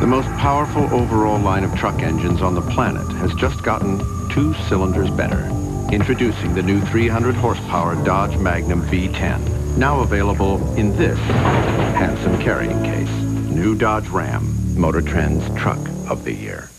most powerful overall line of truck engines on the planet has just gotten 2 cylinders better. Introducing the new 300 horsepower Dodge Magnum V10, now available in this handsome carrying case. New Dodge Ram, Motor Trend's Truck of the Year.